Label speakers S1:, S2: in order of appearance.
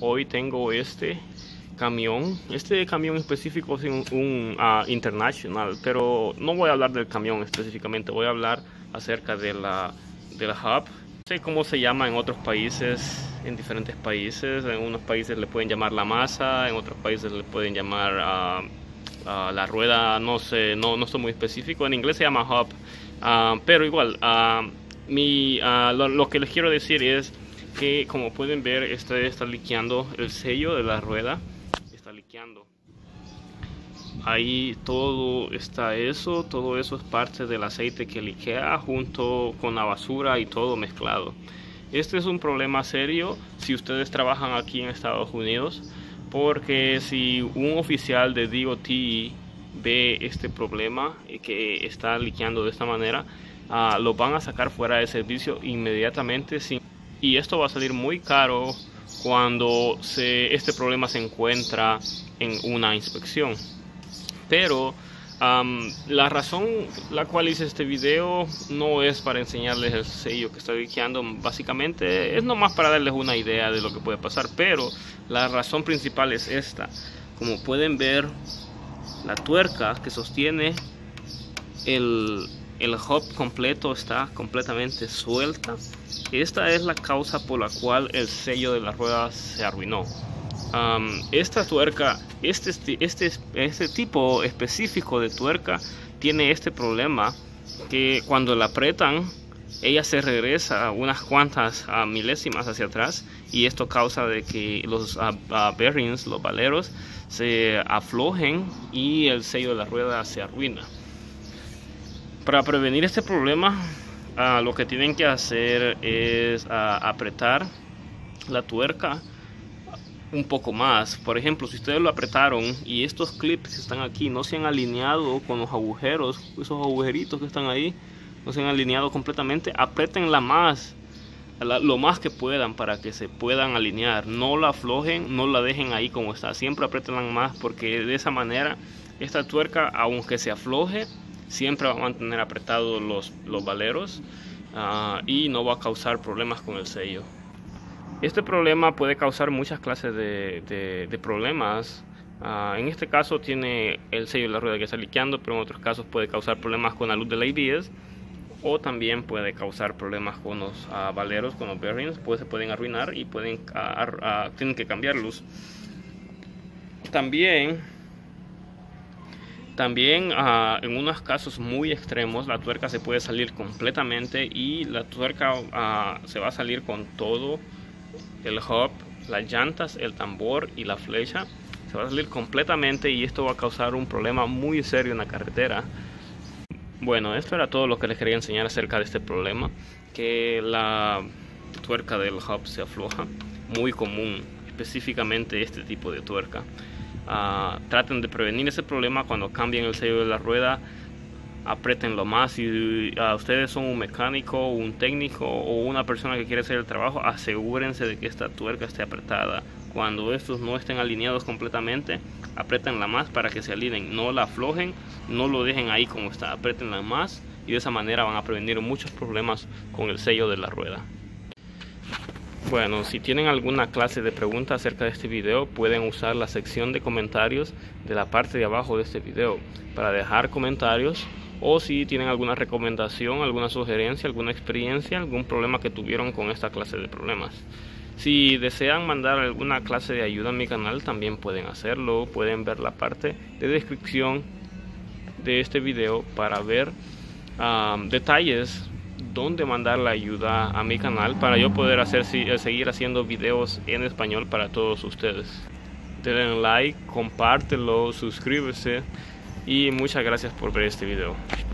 S1: hoy tengo este camión específico es un internacional, pero no voy a hablar del camión específicamente, voy a hablar acerca de la hub. No sé cómo se llama en otros países, en diferentes países. En unos países le pueden llamar la masa, en otros países le pueden llamar la rueda, no sé, no estoy muy específico. En inglés se llama hub, pero igual, lo que les quiero decir es que, como pueden ver, está liqueando el sello de la rueda, está liqueando. Ahí todo eso es parte del aceite que liquea junto con la basura y todo mezclado. Este es un problema serio si ustedes trabajan aquí en Estados Unidos, porque si un oficial de DOT ve este problema que está liqueando de esta manera, lo van a sacar fuera de servicio inmediatamente, y esto va a salir muy caro cuando este problema se encuentra en una inspección. Pero la razón la cual hice este video no es para enseñarles el sello que está liqueando, básicamente es nomás para darles una idea de lo que puede pasar, pero la razón principal es esta. Como pueden ver, la tuerca que sostiene el hub completo está completamente suelta. Esta es la causa por la cual el sello de la rueda se arruinó. Esta tuerca, este tipo específico de tuerca tiene este problema, que cuando la apretan ella se regresa unas cuantas milésimas hacia atrás, y esto causa de que los bearings, los valeros, se aflojen y el sello de la rueda se arruina. Para prevenir este problema, lo que tienen que hacer es apretar la tuerca un poco más. Por ejemplo, si ustedes lo apretaron y estos clips que están aquí no se han alineado con los agujeros, esos agujeritos que están ahí no se han alineado completamente, apretenla más, lo más que puedan, para que se puedan alinear. No la aflojen, no la dejen ahí como está, siempre apretenla más, porque de esa manera esta tuerca, aunque se afloje, siempre va a mantener apretados los valeros, y no va a causar problemas con el sello. Este problema puede causar muchas clases de problemas. En este caso tiene el sello de la rueda que está liqueando, pero en otros casos puede causar problemas con la luz del ABS, o también puede causar problemas con los valeros, con los bearings, pues se pueden arruinar y tienen que cambiarlos. También en unos casos muy extremos, la tuerca se puede salir completamente, y la tuerca se va a salir con todo el hub, las llantas, el tambor y la flecha. Se va a salir completamente, y esto va a causar un problema muy serio en la carretera. Bueno, esto era todo lo que les quería enseñar acerca de este problema, que la tuerca del hub se afloja, muy común, específicamente este tipo de tuerca. Traten de prevenir ese problema cuando cambien el sello de la rueda. Apretenlo más. Si ustedes son un mecánico, un técnico o una persona que quiere hacer el trabajo, asegúrense de que esta tuerca esté apretada. Cuando estos no estén alineados completamente, apretenla más para que se alineen. No la aflojen, no lo dejen ahí como está, apretenla más, y de esa manera van a prevenir muchos problemas con el sello de la rueda. Bueno, si tienen alguna clase de pregunta acerca de este video, pueden usar la sección de comentarios de la parte de abajo de este video para dejar comentarios, o si tienen alguna recomendación, alguna sugerencia, alguna experiencia, algún problema que tuvieron con esta clase de problemas. Si desean mandar alguna clase de ayuda a mi canal, también pueden hacerlo. Pueden ver la parte de descripción de este video para ver detalles dónde mandar la ayuda a mi canal, para yo poder seguir haciendo videos en español para todos ustedes. Denle like, compártelo, suscríbese, y muchas gracias por ver este video.